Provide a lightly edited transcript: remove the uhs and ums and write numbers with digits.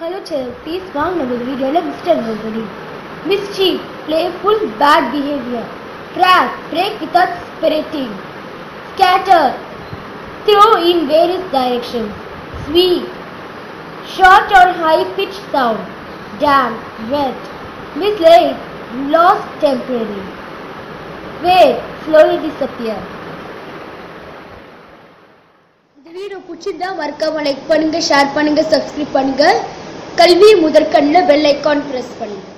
Hello children, வாங்க நம்ம வீடியோல mister nobody. Mischief, playful, bad behavior. Crack, break without spiriting. Scatter, throw in various directions. Sweep, short or high pitched sound. Damp, wet. Misled, lost temporary. Wait, slowly disappear. இந்த video பிடிச்சிருந்தா மறக்காம like பண்ணுங்க, share பண்ணுங்க, subscribe பண்ணுங்க. கல்வி முதற்கண்ணில் bell icon press பண்ணுங்க.